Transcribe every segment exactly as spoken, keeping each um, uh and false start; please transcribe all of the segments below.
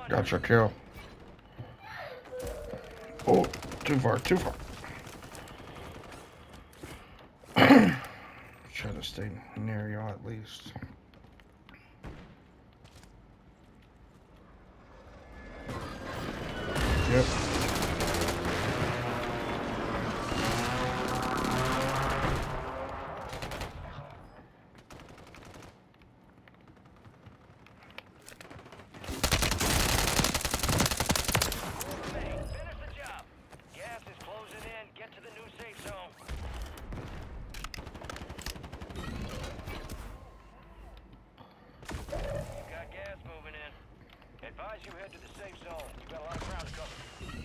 Got your kill. Oh, too far, too far. Try to stay near y'all at least. Yep. You head to the safe zone. You got a lot of ground to cover.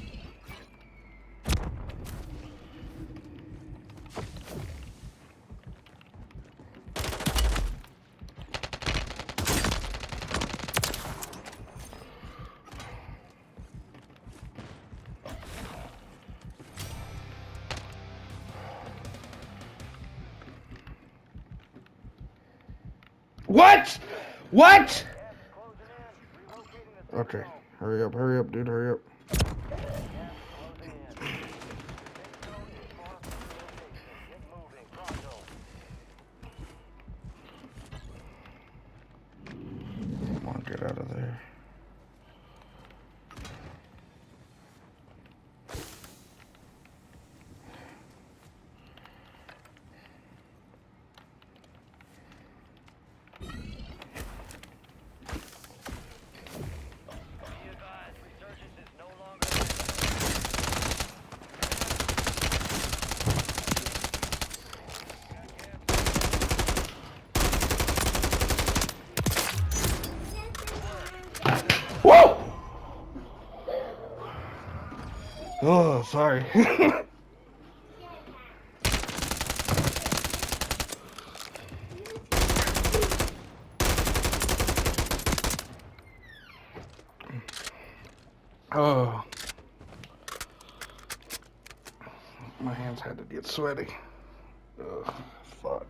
What? What? Okay, hurry up, hurry up, dude, hurry up. Come on, get out of there. Whoa! Oh, sorry. Oh. My hands had to get sweaty. Ugh, fuck.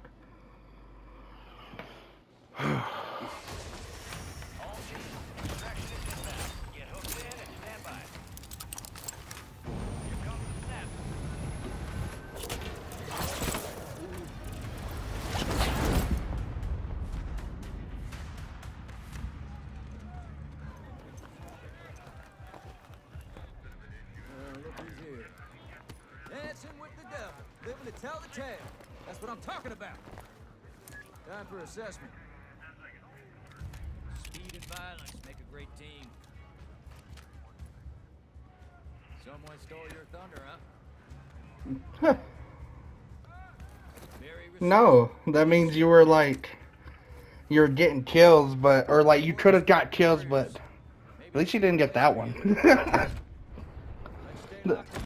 With the devil, living to tell the tale. That's what I'm talking about. Time for assessment. Speed and violence make a great team. Someone stole your thunder, huh? No, that means you were like, you're getting kills, but, or like you could have got kills, but at least you didn't get that one.